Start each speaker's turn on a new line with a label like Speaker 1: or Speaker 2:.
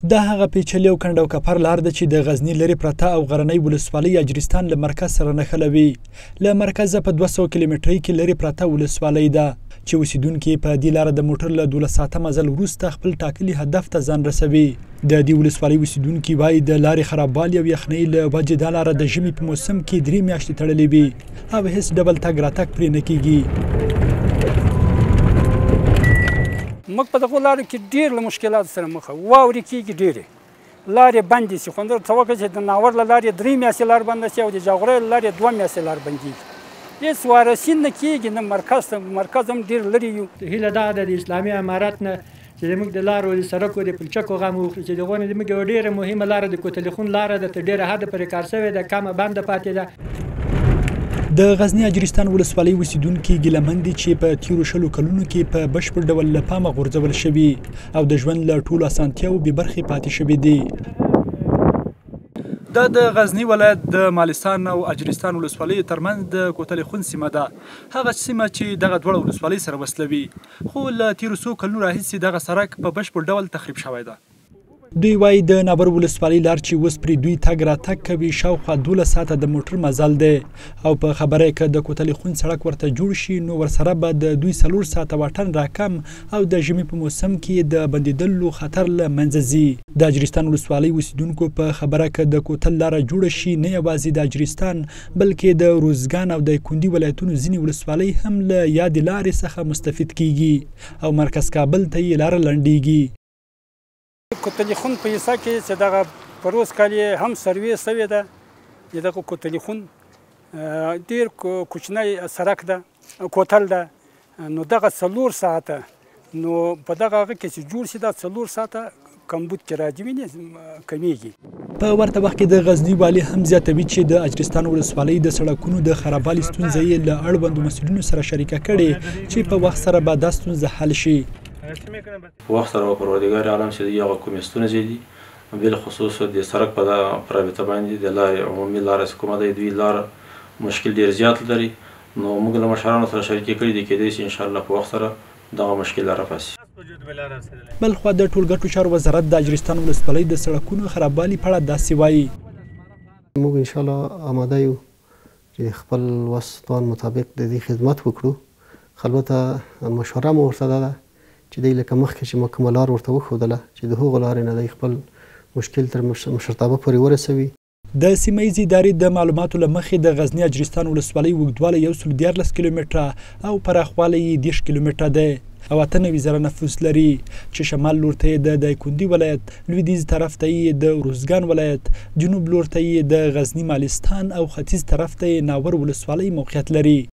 Speaker 1: دا هغه پیچلې او کنډ او کپر لار ده چې د غزني لرې پرته او غرنۍ ولسوالۍ اجرستان له مرکز سره نښلوي. له مرکزه په 200 کیلومترۍ کې لرې پرته ولسوالۍ ده چې اوسیدونکي په دې لاره د موټر له 12 ساعته مزل وروسته خپل ټاکلي هدف ته ځان رسوي. د دې ولسوالۍ اوسیدونکي وایي د لارې خرابوالي او یخنۍ له وجې دا لاره د ژمي په موسم کې 3 میاشتې تړلې وي او هیڅ ډول تګ راتګ پرې نه کیږي.
Speaker 2: موږ په دغو لارو کې ډېر له مشکلاتو سره مخ یو. واورې کېږي ډېرې لارې بندې شي، خو ته وکړه چې د ناور له لارې 3 میاشتې لار بنده شي او د جاغورۍ له لارې 2 میاشتې لار بندېږي. هېڅ وارسي نه کېږي نه مرکز ته، مرکز هم ډېر لرې یو.
Speaker 3: هیله دا ده د اسلامي امارت نه چې زموږ د لارو د سړکو د پلچکو غم وکړي چې دغه زموږ یوه ډېره مهمه لاره د کوتلیخون لاره ده، تر ډېره حده پورې کار شوې ده، کمه بنده پاتې ده.
Speaker 1: د غزني اجرستان ولسوالۍ اوسیدونکي ګیلهمن دي چې په تیرو 20 کلونو کې په بشپړ ډول له پامه غورځول شوي او د ژوند له ټولو اسانتیاوو بې برخې پاتې شوي دي. دا د غزني ولایت د مالستان او اجرستان ولسوالیو ترمنځ د کوتلیخون سیمه ده، هغه سیمه چې دغه دواړه ولسوالۍ سره وصلوي، خو له تیرو 100 کلونو راهیسې دغه سړک په بشپړ ډول تخریب شوی ده. دوی وایي د ناور ولسوالۍ لار چې اوس پرې دوی تګ راتګ کوي شاوخوا 12 ساعته د موټر مزل دی او په خبره یې که د کوتلیخون سړک ورته جوړ شي نو ورسره به د دوی 4 ساعته واټن راکم او د ژمي په موسم کې د بندېدلو خطر له منځه ځي. د اجرستان ولسوالۍ اوسیدونکو په خبره که د کوتل لاره جوړه شي نه یوازې د اجرستان بلکې د روزګان او د کندي ولایتونو ځینې ولسوالۍ هم له یادې لارې څخه مستفید کیږي او مرکز کابل ته یې لاره لنډیږي.
Speaker 2: کوتلیخون په حصه کې چې دغه په روز کال یې هم سروې سوې ده، دغه کوتلیخون ډېر کوچنی سړک ده، کوتل ده، نو دغه 4 ساعته نو په دغه هغه کې چې جوړ شي دا 4 ساعته کمبود کې راځي وینې کمیږي.
Speaker 1: په ورته وخت کې د غزني والي هم زیاتوي چې د اجرستان ولسوالۍ د سړکونو د خرابوالي ستونزه یې له اړوندو مسؤلینو سره شریکه کړې چې په وخت سره به دا ستونزه حل شي.
Speaker 4: په وخت سره به پروردګار عالم چې د هغه کومې ستونزې دي بالخصوص د سړک په رابطه باندې د لارې عمومي لاره چې کومه ده دوی لاره مشکل ډېر زیات لري، نو موږ له مشرانو سره شریکې کړي دي، کېدای شي انشاءالله په وخت سره دغه مشکل رافاسي.
Speaker 1: بلخوا د ټولګټو چارو وزارت د اجرستان ولسوالۍ د سړکونو خرابوالي په اړه داسې وایي.
Speaker 5: موږ انشاءالله آماده یو چې خپل وس توان مطابق د دې خدمت وکړو. البته مشوره مو ورته ده چې دی لکه مخکې چې ما کومه لار ورته وښودله چې د هغو لارې نه دی خپل مشکل تر مشرتابه پورې ورسوي.
Speaker 1: د سیمه ییزې ادارې د معلوماتو له مخې د غزني اجرستان ولسوالۍ اوږدوالی 114 کیلومتره او پراخوالی یې 10 کیلومتره دی او 98 زره نفوس لري چې شمال لور ته یې د دایکندي ولایت، لویدیځ طرف ته یې د روزګان ولایت، جنوب لور ته یې د غزني مالستان او ختیځ طرف ته یې ناور ولسوالۍ موقعیت لري.